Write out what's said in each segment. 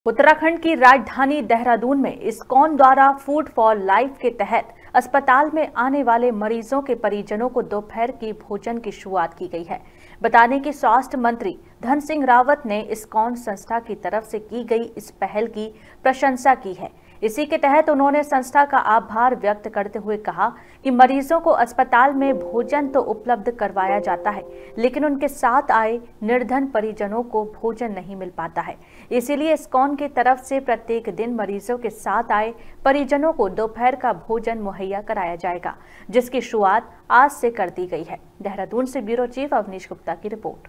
उत्तराखंड की राजधानी देहरादून में इस्कॉन द्वारा फूड फॉर लाइफ के तहत अस्पताल में आने वाले मरीजों के परिजनों को दोपहर की भोजन की शुरुआत की गई है। बताने कि स्वास्थ्य मंत्री धन सिंह रावत ने इस्कॉन संस्था की तरफ से की गई इस पहल की प्रशंसा की है। इसी के तहत उन्होंने संस्था का आभार व्यक्त करते हुए कहा कि मरीजों को अस्पताल में भोजन तो उपलब्ध करवाया जाता है, लेकिन उनके साथ आए निर्धन परिजनों को भोजन नहीं मिल पाता है। इसीलिए इस्कॉन की तरफ से प्रत्येक दिन मरीजों के साथ आए परिजनों को दोपहर का भोजन मुहैया कराया जाएगा, जिसकी शुरुआत आज से कर दी गई है। देहरादून से ब्यूरो चीफ अवनीश गुप्ता की रिपोर्ट।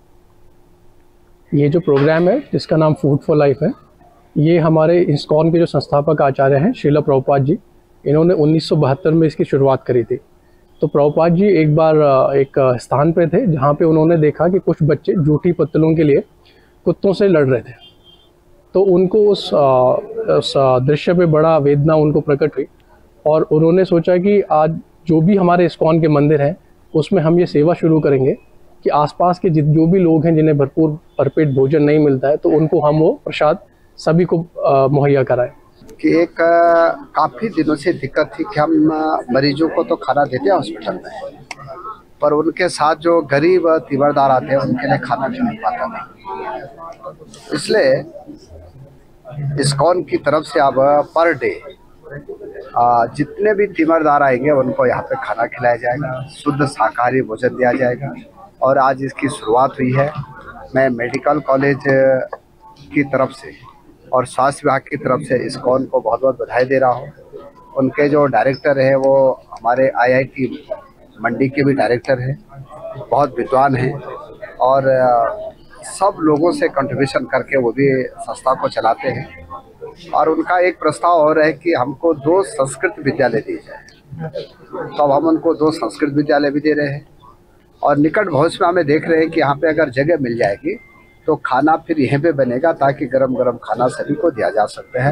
ये जो प्रोग्राम है जिसका नाम फूड फॉर लाइफ है, ये हमारे इस्कॉन के जो संस्थापक आचार्य हैं श्रील प्रभुपाद जी, इन्होंने 1972 में इसकी शुरुआत करी थी। तो प्रभुपाद जी एक बार एक स्थान पे थे जहाँ पे उन्होंने देखा कि कुछ बच्चे जूठी पत्तलों के लिए कुत्तों से लड़ रहे थे। तो उनको उस दृश्य पे बड़ा वेदना उनको प्रकट हुई और उन्होंने सोचा कि आज जो भी हमारे इस्कॉन के मंदिर हैं उसमें हम ये सेवा शुरू करेंगे कि आसपास के जो भी लोग हैं जिन्हें भरपूर भरपेट भोजन नहीं मिलता है, तो उनको हम वो प्रसाद सभी को मुहैया कराएं। कि एक काफ़ी दिनों से दिक्कत थी कि हम मरीजों को तो खाना देते हैं हॉस्पिटल में, पर उनके साथ जो गरीब तीवरदार आते हैं उनके लिए खाना नहीं मिल पाता नहीं। इसलिए इस्कॉन की तरफ से अब पर डे जितने भी तीवरदार आएंगे उनको यहाँ पे खाना खिलाया जाएगा, शुद्ध शाकाहारी भोजन दिया जाएगा। और आज इसकी शुरुआत हुई है। मैं मेडिकल कॉलेज की तरफ से और स्वास्थ्य विभाग की तरफ से इस्कॉन को बहुत बहुत बधाई दे रहा हूँ। उनके जो डायरेक्टर है वो हमारे IIT मंडी के भी डायरेक्टर हैं, बहुत विद्वान हैं और सब लोगों से कंट्रीब्यूशन करके वो भी संस्था को चलाते हैं। और उनका एक प्रस्ताव और है कि हमको 2 संस्कृत विद्यालय दिए जाए, तो अब हम उनको 2 संस्कृत विद्यालय भी दे रहे हैं। और निकट भविष्य में हमें देख रहे हैं कि यहाँ पे अगर जगह मिल जाएगी तो खाना फिर यहीं पे बनेगा, ताकि गरम गरम खाना सभी को दिया जा सकता है।